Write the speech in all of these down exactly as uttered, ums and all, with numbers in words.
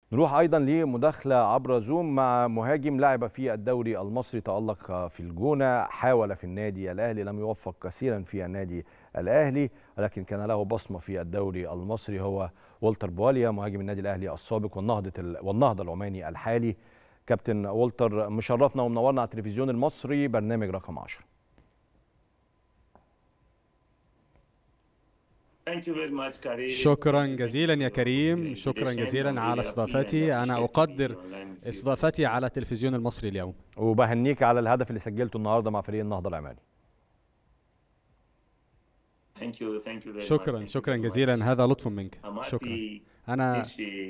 نروح أيضا لمداخلة عبر زوم مع مهاجم لعب في الدوري المصري، تألق في الجونة، حاول في النادي الأهلي، لم يوفق كثيرا في النادي الأهلي، ولكن كان له بصمة في الدوري المصري. هو والتر بواليا مهاجم النادي الأهلي السابق والنهضة والنهضة العماني الحالي. كابتن والتر، مشرفنا ومنورنا على التلفزيون المصري، برنامج رقم عشرة. شكرا جزيلا يا كريم، شكرا جزيلا على استضافتي. أنا أقدر استضافتي على التلفزيون المصري اليوم، وبهنيك على الهدف اللي سجلته النهارده مع فريق النهضة العماني. شكرا شكرا جزيلا، هذا لطف منك. شكرا. أنا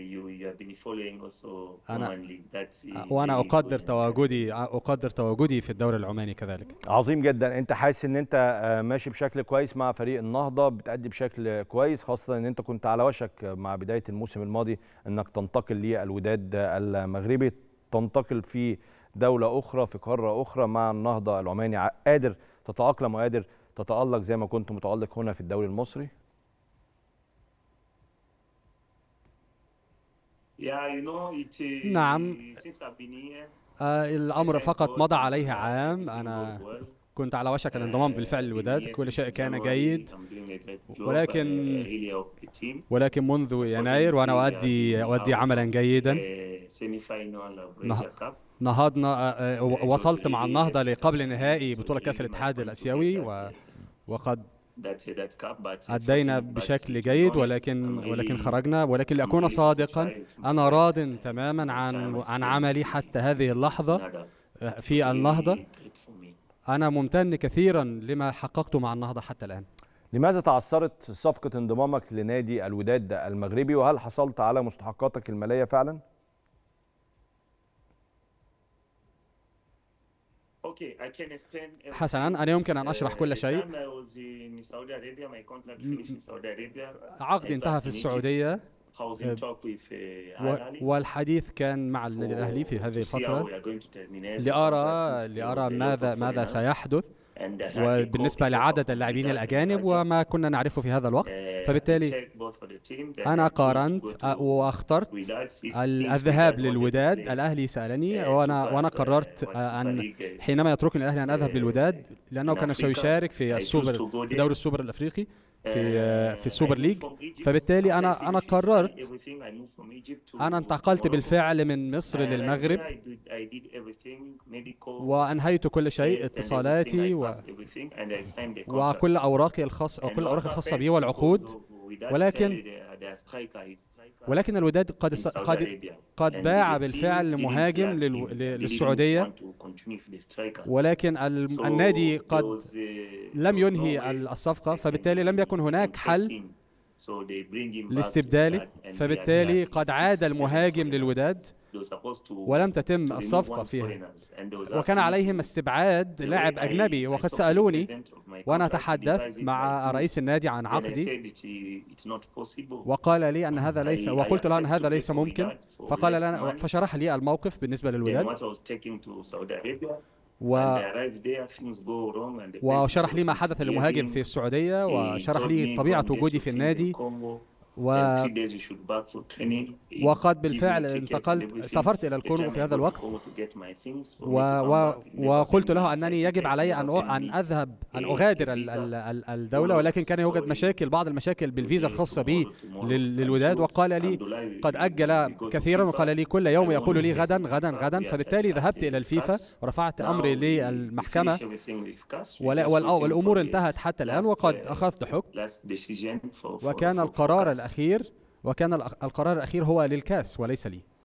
أنا وأنا أقدر تواجدي أقدر تواجدي في الدوري العماني كذلك. عظيم جدا. أنت حاسس إن أنت ماشي بشكل كويس مع فريق النهضة، بتأدي بشكل كويس، خاصة إن أنت كنت على وشك مع بداية الموسم الماضي إنك تنتقل للوداد المغربي، تنتقل في دولة أخرى في قارة أخرى مع النهضة العماني. قادر تتأقلم وقادر تتألق زي ما كنت متألق هنا في الدوري المصري؟ نعم، آه الأمر فقط مضى عليه عام. أنا كنت على وشك الانضمام بالفعل للوداد، كل شيء كان جيد، ولكن ولكن منذ يناير وأنا أؤدي أؤدي عملا جيدا. نهضنا وصلت مع النهضة لقبل نهائي بطولة كأس الاتحاد الآسيوي، وقد أدينا بشكل جيد، ولكن ولكن خرجنا. ولكن لأكون صادقا، أنا راض تماما عن عن عملي حتى هذه اللحظة في النهضة. أنا ممتن كثيرا لما حققته مع النهضة حتى الآن. لماذا تعثرت صفقة انضمامك لنادي الوداد المغربي، وهل حصلت على مستحقاتك المالية فعلا؟ حسنا، أنا يمكن أن أشرح كل شيء. عقدي انتهى في السعودية، والحديث كان مع النادي الأهلي في هذه الفترة لأرى لأرى ماذا ماذا سيحدث، وبالنسبة لعدد اللاعبين الأجانب وما كنا نعرفه في هذا الوقت. فبالتالي أنا قارنت واخترت الذهاب للوداد. الأهلي سألني وأنا وأنا قررت أن حينما يتركني الأهلي أن أذهب للوداد، لأنه كان سيشارك في السوبر في دوري السوبر الأفريقي في في السوبر ليج. فبالتالي أنا أنا قررت، أنا انتقلت بالفعل من مصر للمغرب وأنهيت كل شيء، اتصالاتي و... وكل أوراقي الخاصة وكل الأوراق الخاصة بي والعقود. ولكن ولكن الوداد قد قد قد باع بالفعل مهاجم للسعودية، ولكن النادي قد لم ينهي الصفقة، فبالتالي لم يكن هناك حل لاستبداله. فبالتالي قد عاد المهاجم للوداد ولم تتم الصفقة فيها، وكان عليهم استبعاد لاعب أجنبي. وقد سألوني وأنا أتحدث مع رئيس النادي عن عقدي، وقال لي أن هذا ليس، وقلت له أن هذا ليس ممكن. فقال لنا، فشرح لي الموقف بالنسبة للوداد، و... وشرح لي ما حدث للمهاجم في السعودية، وشرح لي طبيعة وجودي في النادي، و... وقد بالفعل انتقلت، سافرت إلى الكونغو في هذا الوقت، و... و... وقلت له أنني يجب علي أن أ... أن أذهب أن أغادر ال... ال... الدولة، ولكن كان يوجد مشاكل، بعض المشاكل بالفيزا الخاصة بي لل... للوداد. وقال لي قد أجل كثيرا، وقال لي كل يوم يقول لي غدا غدا غدا. فبالتالي ذهبت إلى الفيفا ورفعت أمري للمحكمة، ولا... والأمور انتهت حتى الآن، وقد أخذت حكم، وكان القرار الأخير وكان القرار الأخير هو للكاس وليس لي.